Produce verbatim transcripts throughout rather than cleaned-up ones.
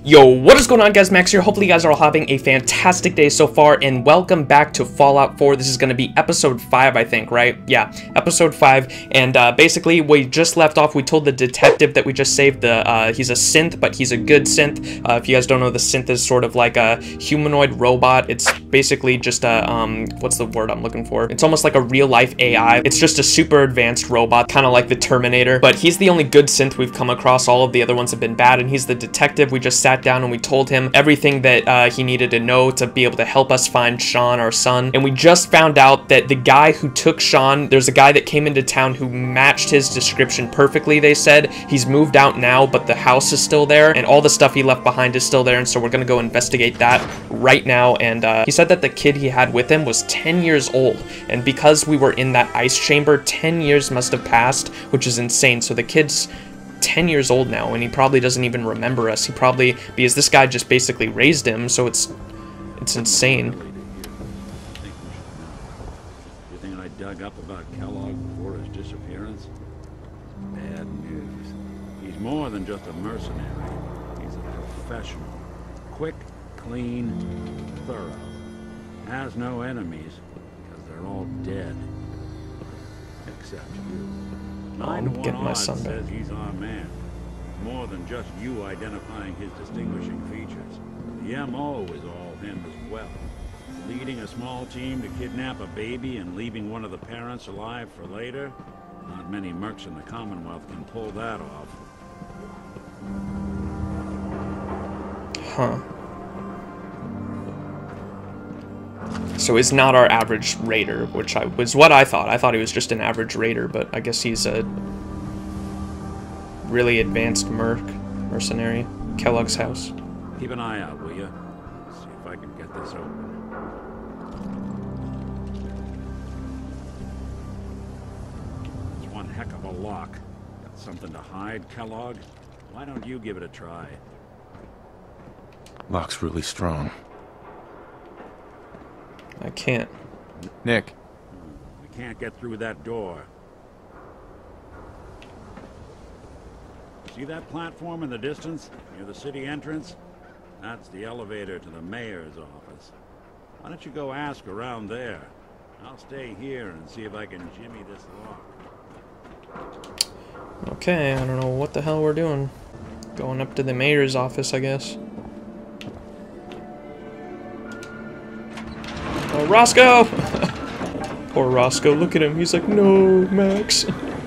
Yo, what is going on, guys? Max here. Hopefully you guys are all having a fantastic day so far, and welcome back to Fallout four. This is going to be episode five, I think, right? Yeah, episode five, and uh, basically we just left off. We told the detective that we just saved the, uh, he's a synth, but he's a good synth. Uh, if you guys don't know, the synth is sort of like a humanoid robot. It's basically just a, um, what's the word I'm looking for? It's almost like a real-life A I. It's just a super advanced robot, kind of like the Terminator, but he's the only good synth we've come across. All of the other ones have been bad, and he's the detective. We just sat down and we told him everything that uh, he needed to know to be able to help us find Sean, our son. And we just found out that the guy who took Sean, there's a guy that came into town who matched his description perfectly, they said. He's moved out now, but the house is still there, and all the stuff he left behind is still there, and so we're gonna go investigate that right now. And uh, he said that the kid he had with him was ten years old, and because we were in that ice chamber, ten years must have passed, which is insane. So the kid's ten years old now, and he probably doesn't even remember us. He probably, because this guy just basically raised him, so it's it's insane. Everything I dug up about Kellogg before his disappearance, bad news. He's more than just a mercenary. He's a professional. Quick, clean, thorough. Has no enemies, because they're all dead. Except you. I'm getting my son back. Says he's our man. More than just you identifying his distinguishing features. The M O is all him as well. Leading a small team to kidnap a baby and leaving one of the parents alive for later? Not many mercs in the Commonwealth can pull that off. Huh. So he's not our average raider, which I was what I thought. I thought he was just an average raider, but I guess he's a really advanced merc, mercenary. Kellogg's house. Keep an eye out, will you? See if I can get this open. It's one heck of a lock. Got something to hide, Kellogg? Why don't you give it a try? Lock's really strong. I can't. Nick. We can't get through that door. See that platform in the distance, near the city entrance? That's the elevator to the mayor's office. Why don't you go ask around there? I'll stay here and see if I can jimmy this lock. Okay, I don't know what the hell we're doing. Going up to the mayor's office, I guess. Oh, Roscoe! Poor Roscoe, look at him. He's like, no, Max.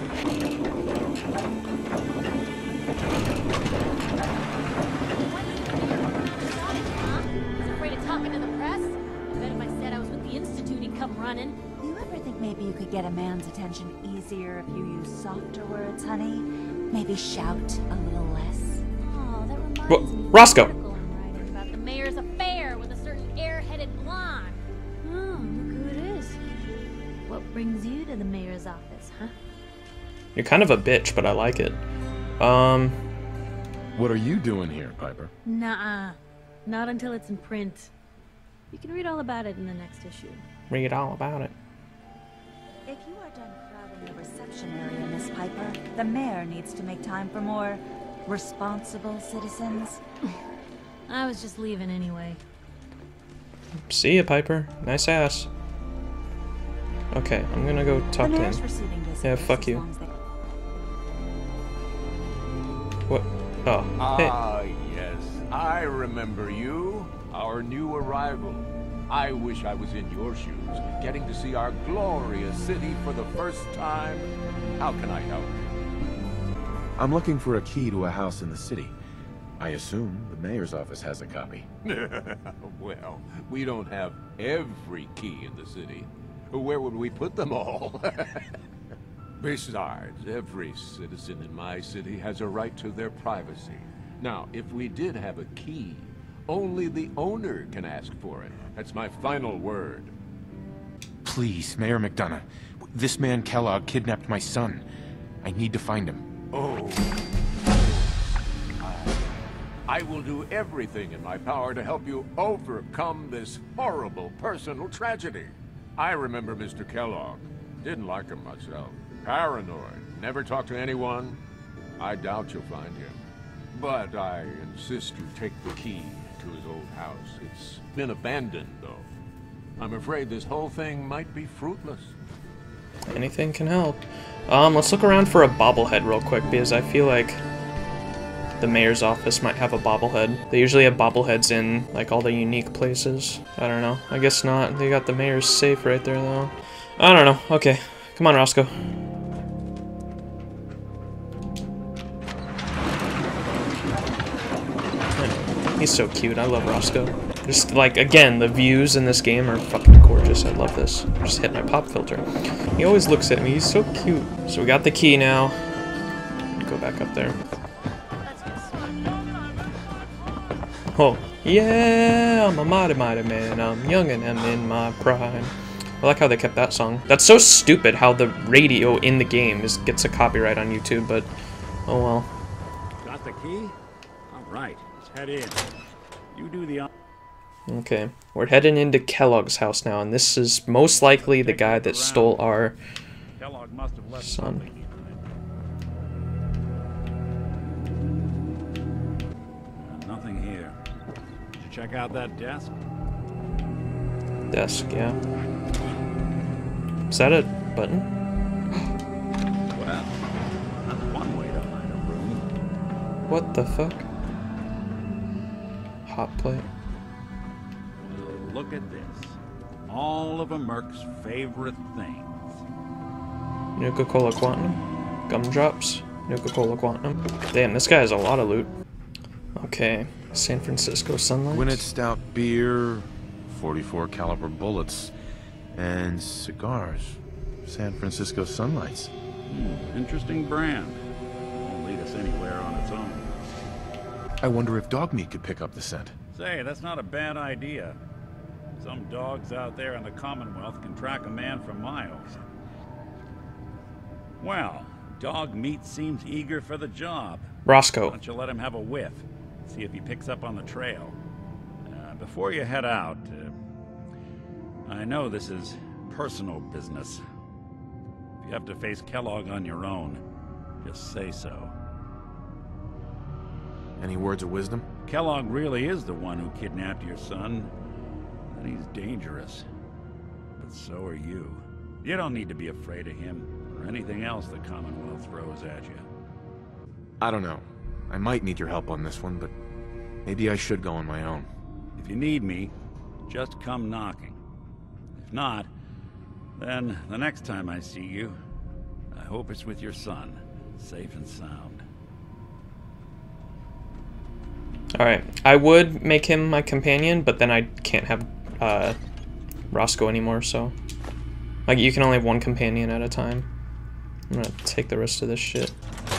You ever think maybe you could get a man's attention easier if you use softer words, honey? Maybe shout a little less. Oh, that reminds Well, me of Roscoe. an article I'm writing about the mayor's affair with a certain airheaded blonde. Oh, look who it is. What brings you to the mayor's office, huh? You're kind of a bitch, but I like it. Um, What are you doing here, Piper? Nuh-uh. Not until it's in print. You can read all about it in the next issue. read all about it. If you are done crowding the reception area, Miss Piper, the mayor needs to make time for more responsible citizens. I was just leaving anyway. See ya, Piper. Nice ass. Okay, I'm gonna go talk The to mayor's him. receiving visitors Yeah, fuck as you. long as they- What? Oh, hey. Ah, yes. I remember you. Our new arrival. I wish I was in your shoes, getting to see our glorious city for the first time. How can I help? I'm looking for a key to a house in the city. I assume the mayor's office has a copy. Well, we don't have every key in the city. Where would we put them all? Besides, every citizen in my city has a right to their privacy. Now, if we did have a key, only the owner can ask for it. That's my final word. Please, Mayor McDonough. This man Kellogg kidnapped my son. I need to find him. Oh. I, I will do everything in my power to help you overcome this horrible personal tragedy. I remember Mister Kellogg. Didn't like him myself. Paranoid. Never talked to anyone. I doubt you'll find him. But I insist you take the key to his old house. It's been abandoned, though. I'm afraid this whole thing might be fruitless. Anything can help. Um, let's look around for a bobblehead real quick, because I feel like the mayor's office might have a bobblehead. They usually have bobbleheads in, like, all the unique places. I don't know. I guess not. They got the mayor's safe right there, though. I don't know. Okay. Come on, Roscoe. He's so cute. I love Roscoe. Just, like, again, the views in this game are fucking gorgeous. I love this. Just hit my pop filter. He always looks at me. He's so cute. So we got the key now. Go back up there. Oh, yeah, I'm a mighty, mighty man. I'm young and I'm in my prime. I like how they kept that song. That's so stupid how the radio in the game is gets a copyright on YouTube, but oh well. Got the key? All right, let's head in. You do the... Okay, we're heading into Kellogg's house now, and this is most likely the guy that stole our Kellogg must have left son. something behind. Uh, nothing here. Did you check out that desk? Desk, yeah. Is that a button? Well, that's one way to hide a room. What the fuck? Hot plate. Look at this. All of a Merc's favorite things. Nuka-Cola Quantum. Gumdrops. Nuka-Cola Quantum. Damn, this guy has a lot of loot. Okay. San Francisco Sunlight. Gwinnett Stout beer, forty-four caliber bullets, and cigars. San Francisco Sunlights. Hmm, interesting brand. Won't lead us anywhere on its own. I wonder if Dogmeat could pick up the scent. Say, that's not a bad idea. Some dogs out there in the Commonwealth can track a man for miles. Well, Dogmeat seems eager for the job. Roscoe. Why don't you let him have a whiff? See if he picks up on the trail. Uh, before you head out, uh, I know this is personal business. If you have to face Kellogg on your own, just say so. Any words of wisdom? Kellogg really is the one who kidnapped your son. And he's dangerous. But so are you. You don't need to be afraid of him, or anything else the Commonwealth throws at you. I don't know. I might need your help on this one, but maybe I should go on my own. If you need me, just come knocking. If not, then the next time I see you, I hope it's with your son, safe and sound. Alright, I would make him my companion, but then I can't have uh, Roscoe anymore, so... Like, you can only have one companion at a time. I'm gonna take the rest of this shit.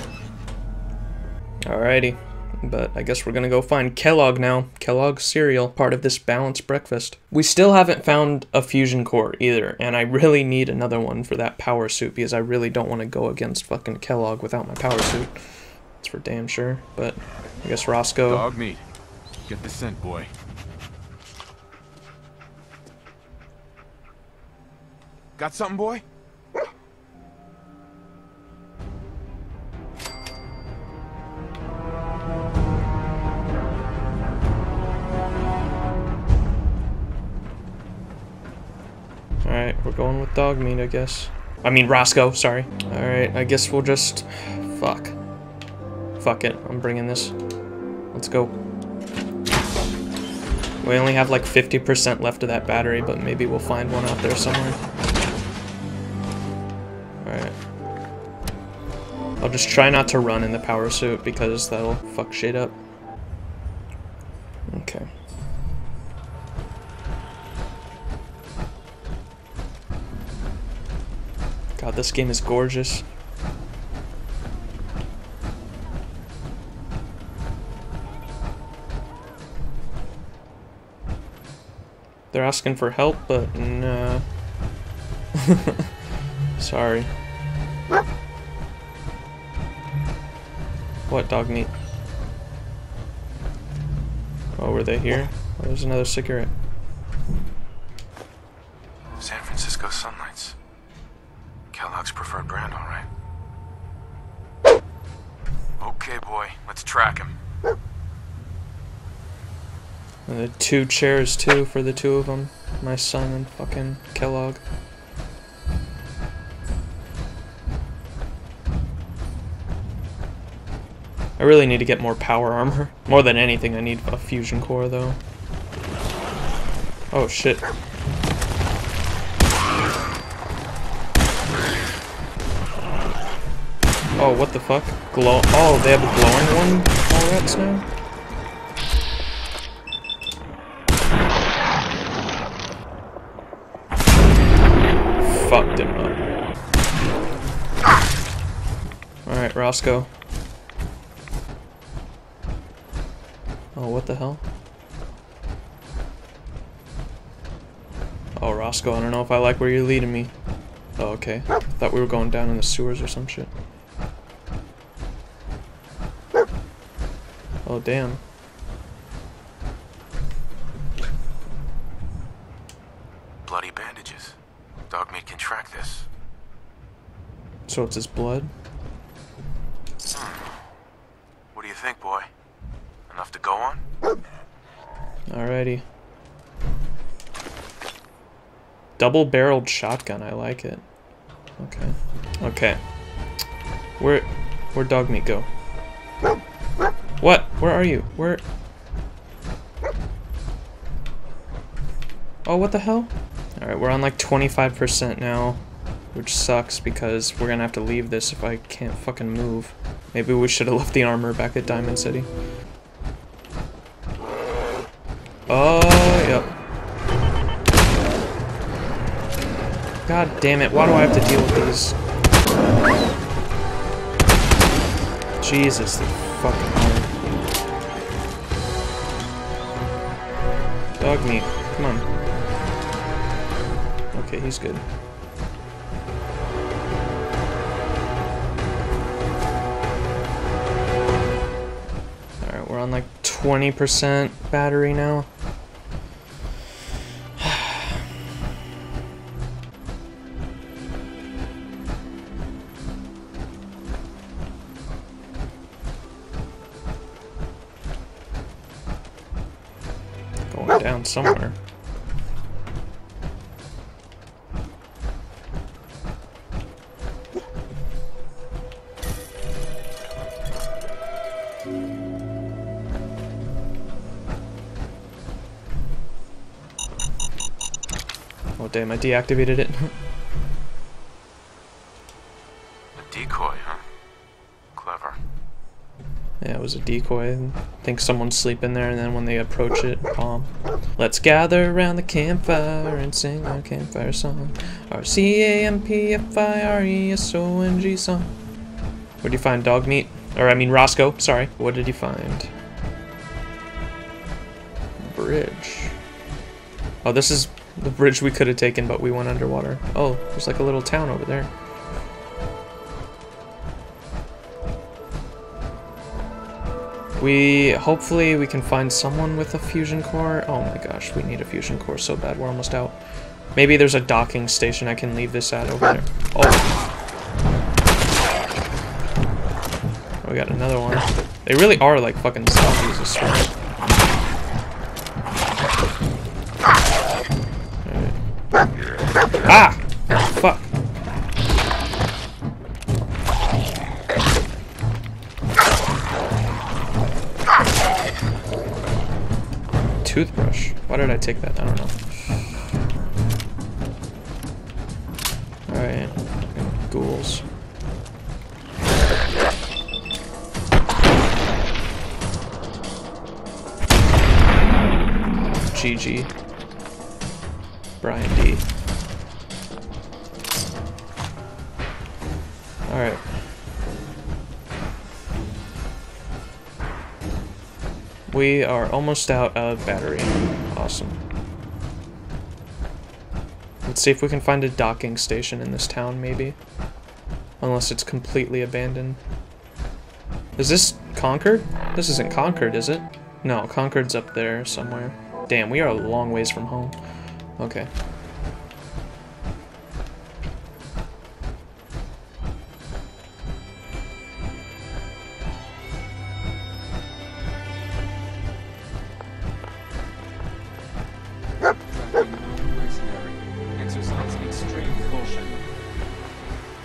Alrighty, but I guess we're gonna go find Kellogg now. Kellogg's cereal, part of this balanced breakfast. We still haven't found a fusion core either, and I really need another one for that power suit, because I really don't want to go against fucking Kellogg without my power suit. That's for damn sure, but I guess Roscoe... Dogmeat. Get the scent, boy. Got something, boy? Alright, we're going with Dogmeat, I guess. I mean, Roscoe, sorry. Alright, I guess we'll just... Fuck. Fuck it, I'm bringing this. Let's go. We only have like fifty percent left of that battery, but maybe we'll find one out there somewhere. Alright. I'll just try not to run in the power suit because that'll fuck shit up. Okay. God, this game is gorgeous. They're asking for help, but no. Sorry. What, Dogmeat? Oh, were they here? Oh, there's another cigarette. San Francisco Sunlights. Kellogg's preferred brand, all right. Okay, boy, let's track him. And the two chairs too for the two of them. My son and fucking Kellogg. I really need to get more power armor. More than anything, I need a fusion core though. Oh shit. Oh, what the fuck? Glow. Oh, they have a glowing one? All rats now? Fucked him up. Alright, Roscoe. Oh, what the hell? Oh, Roscoe, I don't know if I like where you're leading me. Oh, okay. I thought we were going down in the sewers or some shit. Oh, damn. Bloody bandages. Dogmeat can track this. So it's his blood? What do you think, boy? Enough to go on? Alrighty. Double-barreled shotgun, I like it. Okay. Okay. Where... Where'd Dogmeat go? What? Where are you? Where... Oh, what the hell? Alright, we're on like twenty-five percent now, which sucks because we're gonna have to leave this if I can't fucking move. Maybe we should have left the armor back at Diamond City. Oh, yep. God damn it, why do I have to deal with these? Jesus, they're fucking hard. Dogmeat, come on. Okay, he's good. Alright, we're on like twenty percent battery now. Going down somewhere. Oh damn, I deactivated it. A decoy, huh? Clever. Yeah, it was a decoy. I think someone's sleeping there, and then when they approach it, bomb. Let's gather around the campfire and sing our campfire song. Our C A M P F I R E S O N G song. Where'd you find Dogmeat? Or, I mean, Roscoe, sorry. What did you find? Bridge. Oh, this is the bridge we could have taken, but we went underwater. Oh, there's like a little town over there. We, hopefully we can find someone with a fusion core. Oh my gosh, we need a fusion core so bad, we're almost out. Maybe there's a docking station I can leave this at over there. Oh. Oh, we got another one. They really are like fucking zombies, I swear. Alright. Ah! Fuck. Toothbrush. Why did I take that? I don't know. Alright. Ghouls. G G. Brian D. Alright. We are almost out of battery. Awesome. Let's see if we can find a docking station in this town, maybe. Unless it's completely abandoned. Is this Concord? This isn't Concord, is it? No, Concord's up there somewhere. Damn, we are a long ways from home. Okay.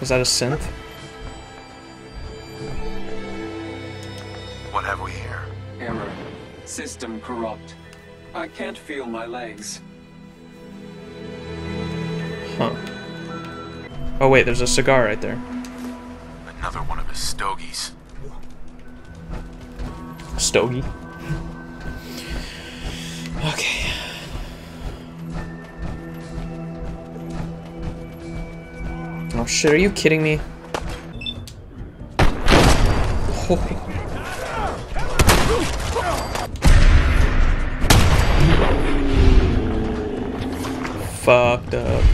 Was that a synth? What have we here? Error. System corrupt. I can't feel my legs. Huh. Oh wait, there's a cigar right there. Another one of his stogies. Stogie. Okay. Oh shit, are you kidding me? Oh. Fucked up.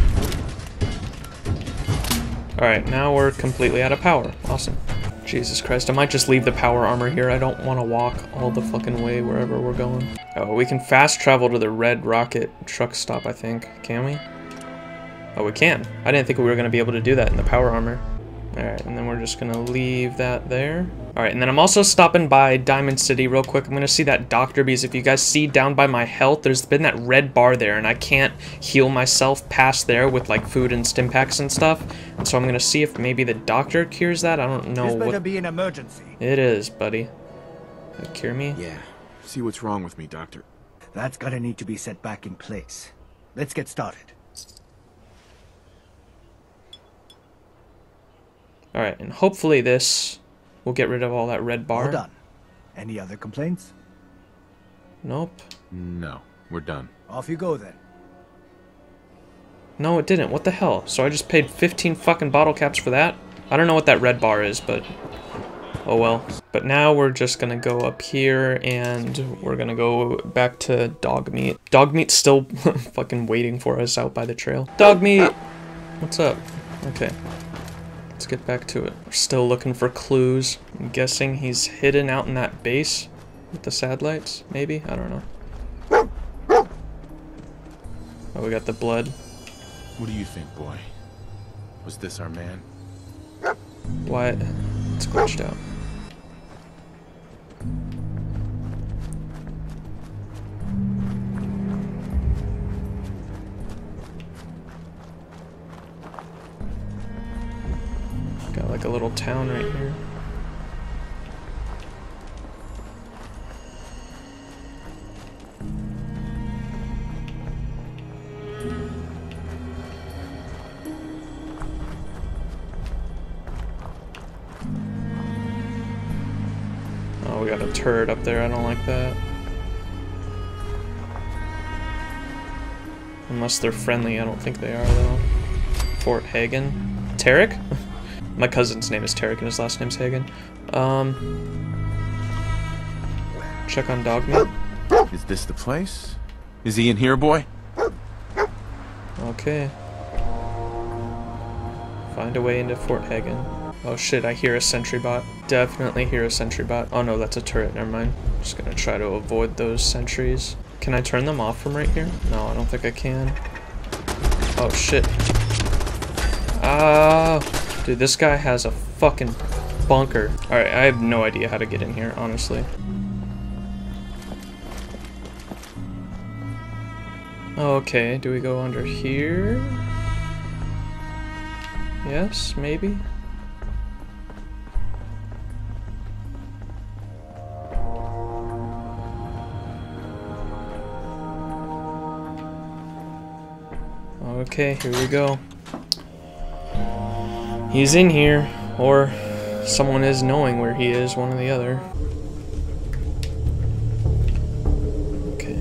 Alright, now we're completely out of power. Awesome. Jesus Christ, I might just leave the power armor here. I don't want to walk all the fucking way wherever we're going. Oh, we can fast travel to the Red Rocket truck stop, I think. Can we? Oh, we can. I didn't think we were going to be able to do that in the power armor. Alright, and then we're just going to leave that there. Alright, and then I'm also stopping by Diamond City real quick. I'm going to see that doctor because if you guys see down by my health, there's been that red bar there, and I can't heal myself past there with like food and stim packs and stuff. And so I'm going to see if maybe the doctor cures that. I don't know. This better what... be an emergency. It is, buddy. That cure me? Yeah. See what's wrong with me, Doctor. That's gonna need to be set back in place. Let's get started. Alright, and hopefully this will get rid of all that red bar. All done. Any other complaints? Nope. No, we're done. Off you go then. No, it didn't. What the hell? So I just paid fifteen fucking bottle caps for that? I don't know what that red bar is, but... oh well. But now we're just gonna go up here, and we're gonna go back to Dog Meat. Dog Meat's still fucking waiting for us out by the trail. Dog Meat! What's up? Okay. Let's get back to it. We're still looking for clues. I'm guessing he's hidden out in that base with the satellites, maybe? I don't know. Oh, we got the blood. What do you think, boy? Was this our man? Why? It's glitched out. Got like a little town right here. Oh, we got a turret up there. I don't like that. Unless they're friendly. I don't think they are, though. Fort Hagen. Tarek? My cousin's name is Tarek and his last name's Hagen. Um, check on Dog Meat. Is this the place? Is he in here, boy? Okay. Find a way into Fort Hagen. Oh shit, I hear a sentry bot. Definitely hear a sentry bot. Oh no, that's a turret, never mind. Just gonna try to avoid those sentries. Can I turn them off from right here? No, I don't think I can. Oh shit. Ah, dude, this guy has a fucking bunker. Alright, I have no idea how to get in here, honestly. Okay, do we go under here? Yes, maybe? Okay, here we go. He's in here, or someone is knowing where he is, one or the other. Okay.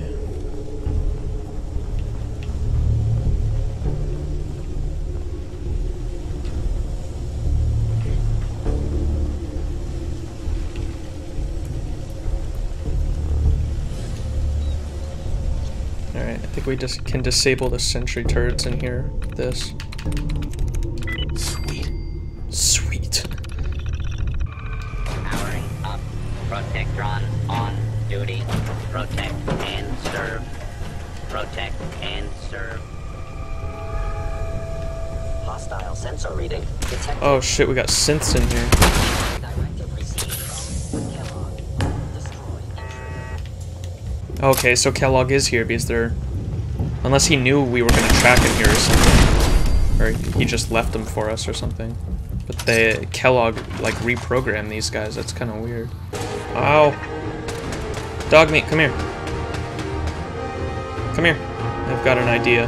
Alright, I think we just can disable the sentry turrets in here. This. Sweet. Sweet. Powering up. Protectron on duty. Protect and serve. Protect and serve. Hostile sensor reading detected. Oh shit, we got synths in here. Directive received. Kellogg. Destroy intruder. Okay, so Kellogg is here because they're... Unless he knew we were gonna track him here or something. Or he just left them for us or something. they Kellogg like reprogrammed these guys. That's kind of weird. Ow. Dog meat, come here. Come here. I've got an idea.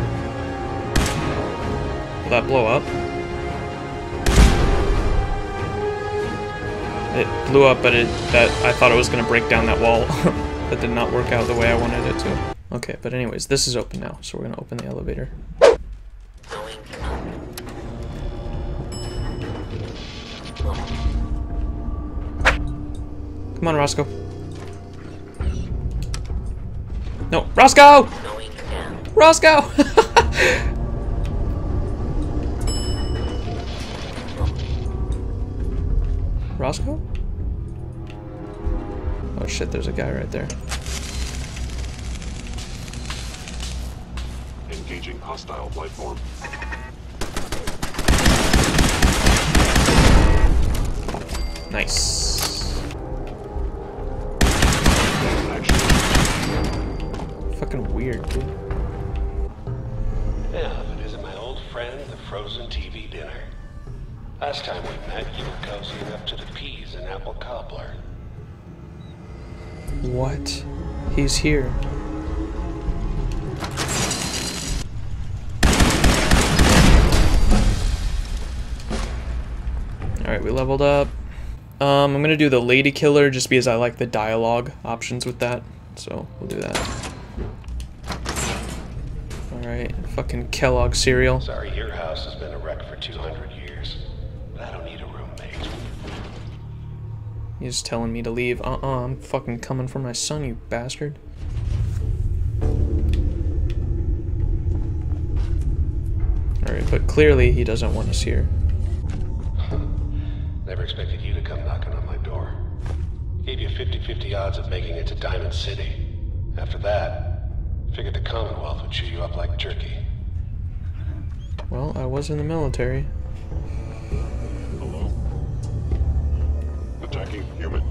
Will that blow up? It blew up, but it that I thought it was gonna break down that wall. That did not work out the way I wanted it to. Okay, but anyways, this is open now, so we're gonna open the elevator. Come on, Roscoe. No, Roscoe! Roscoe! Roscoe? Oh shit, there's a guy right there. Engaging hostile life form. Nice. Fucking weird, dude. Yeah, but isn't my old friend the frozen T V dinner? Last time we met, you were cozying up to the peas and apple cobbler. What? He's here. Alright, we leveled up. Um, I'm gonna do the Lady Killer just because I like the dialogue options with that. So, we'll do that. Alright, fucking Kellogg cereal. Sorry, your house has been a wreck for two hundred years. But I don't need a roommate. He's telling me to leave. Uh-uh, I'm fucking coming for my son, you bastard. Alright, but clearly he doesn't want us here. Never expected you to come knocking on my door. Gave you fifty fifty odds of making it to Diamond City. After that, figured the Commonwealth would chew you up like jerky. Well, I was in the military. Hello? Attacking human.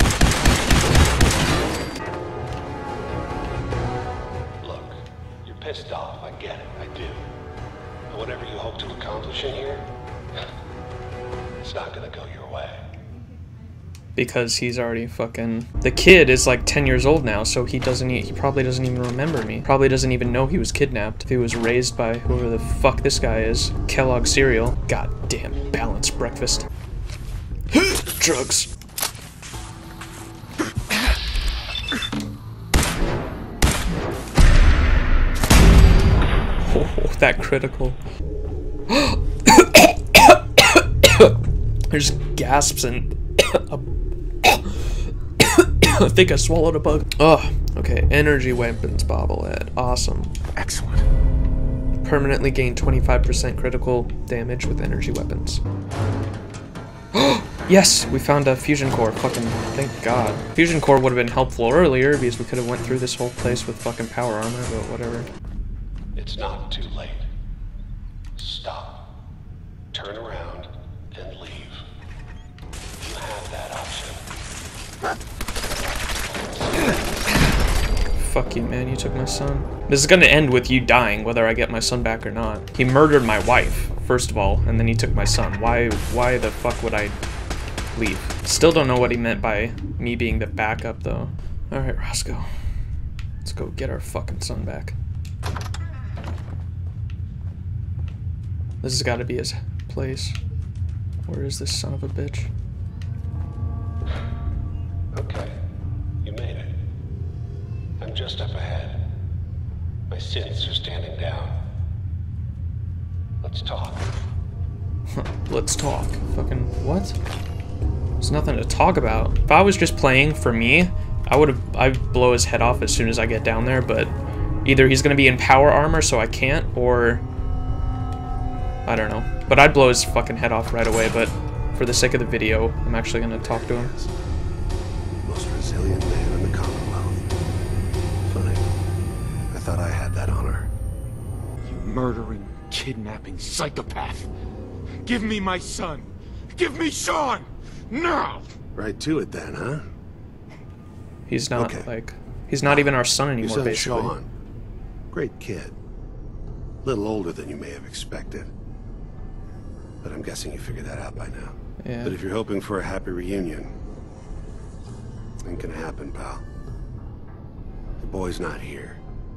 Look, you're pissed off, I get it, I do. But whatever you hope to accomplish in here, it's not gonna go your way. Because he's already fucking... The kid is like ten years old now, so he doesn't e he probably doesn't even remember me. Probably doesn't even know he was kidnapped. If he was raised by whoever the fuck this guy is. Kellogg cereal. Goddamn balanced breakfast. Drugs. Oh, that critical. There's gasps and a I think I swallowed a bug. Oh, okay. Energy weapons bobblehead. Awesome. Excellent. Permanently gain twenty-five percent critical damage with energy weapons. Yes, we found a fusion core. Fucking thank God. Fusion core would have been helpful earlier because we could have went through this whole place with fucking power armor, but whatever. It's not too late. Stop. Turn around and leave. You have that option. Fuck you, man. You took my son. This is gonna end with you dying, whether I get my son back or not. He murdered my wife, first of all, and then he took my son. Why, why the fuck would I leave? Still don't know what he meant by me being the backup, though. Alright, Roscoe. Let's go get our fucking son back. This has got to be his place. Where is this son of a bitch? Okay, you made it. I'm just up ahead. My sins are standing down. Let's talk. Let's talk. Fucking what? There's nothing to talk about. If I was just playing for me, I would have I'd blow his head off as soon as I get down there, but either he's gonna be in power armor so I can't, or I don't know. But I'd blow his fucking head off right away, but for the sake of the video, I'm actually gonna talk to him. Most resilient man in the Commonwealth. Funny. I thought I had that honor. You murdering, kidnapping psychopath. Give me my son. Give me Sean! Now! Right to it then, huh? He's not, okay. like, he's not even our son Your anymore, son, basically. Sean. Great kid. Little older than you may have expected. But I'm guessing you figured that out by now. Yeah. But if you're hoping for a happy reunion, ain't gonna happen, pal. The boy's not here.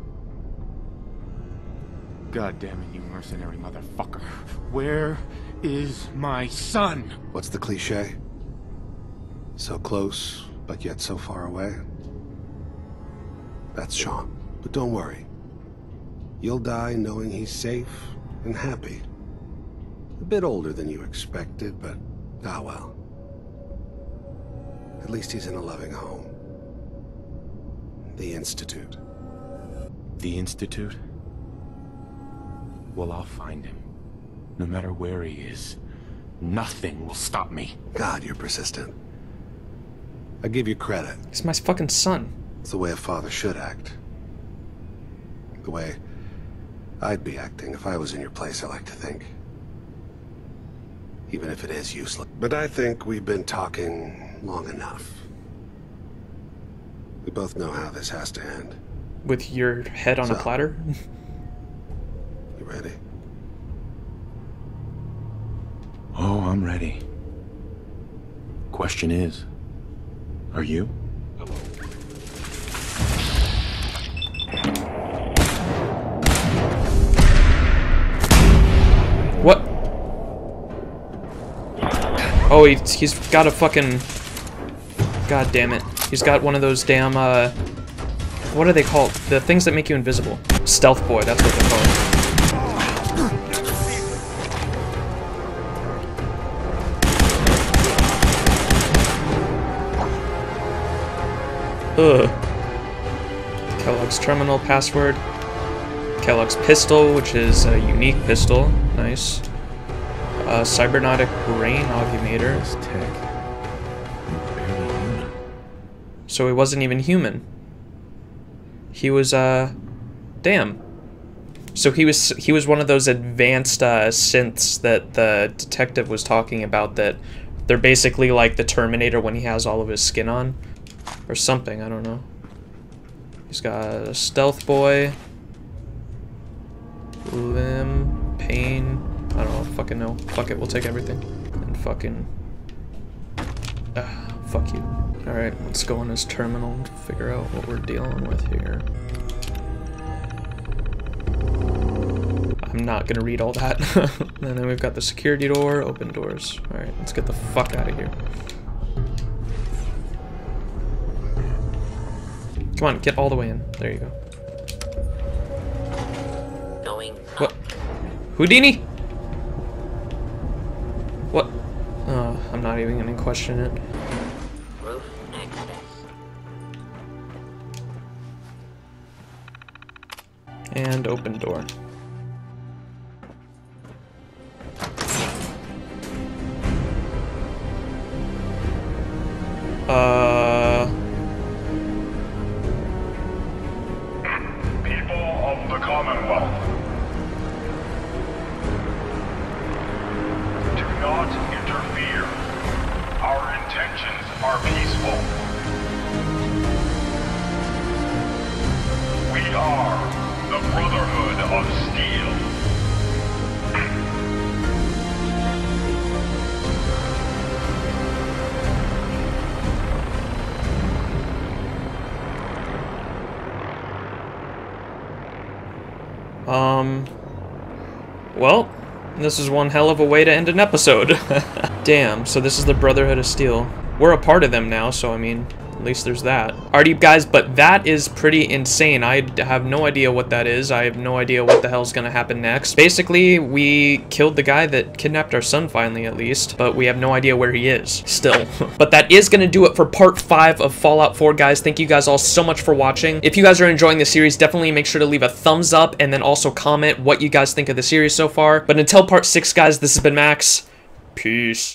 God damn it, you mercenary motherfucker. Where is my son? What's the cliche? So close, but yet so far away? That's Sean. But don't worry. You'll die knowing he's safe and happy. A bit older than you expected, but ah well. At least he's in a loving home. The Institute. The Institute? Well, I'll find him. No matter where he is. Nothing will stop me. God, you're persistent. I give you credit. He's my fucking son. It's the way a father should act. The way I'd be acting if I was in your place, I like to think. Even if it is useless. But I think we've been talking long enough. We both know how this has to end. With your head on So, a platter? You ready? Oh, I'm ready. Question is, are you? What? Oh, he's, he's got a fucking... God damn it. He's got one of those damn, uh... what are they called? The things that make you invisible. Stealth boy, that's what they're called. Ugh. Kellogg's terminal password. Kellogg's pistol, which is a unique pistol. Nice. Uh, cybernetic brain augmentator. So he wasn't even human. He was, uh... damn. So he was he was one of those advanced uh, synths that the detective was talking about, that they're basically like the Terminator when he has all of his skin on. Or something, I don't know. He's got a stealth boy. Limb, pain. I don't know, fucking know. Fuck it, we'll take everything. And fucking... Ah, fuck you. Alright, let's go on his terminal and figure out what we're dealing with here. I'm not gonna read all that. And then we've got the security door, open doors. Alright, let's get the fuck out of here. Come on, get all the way in. There you go. Going what? Houdini? What? Oh, I'm not even gonna question it. Roof access. And open door. Uh... People of the Commonwealth, do not interfere. Our intentions are peaceful. We are the Brotherhood of Steel. Um, well, this is one hell of a way to end an episode. Damn, so this is the Brotherhood of Steel. We're a part of them now, so I mean, at least there's that. Alrighty, guys, but that is pretty insane. I have no idea what that is. I have no idea what the hell's gonna happen next. Basically, we killed the guy that kidnapped our son finally, at least, but we have no idea where he is still. But that is gonna do it for part five of Fallout four, guys. Thank you guys all so much for watching. If you guys are enjoying the series, definitely make sure to leave a thumbs up and then also comment what you guys think of the series so far. But until part six, guys, this has been Max. Peace.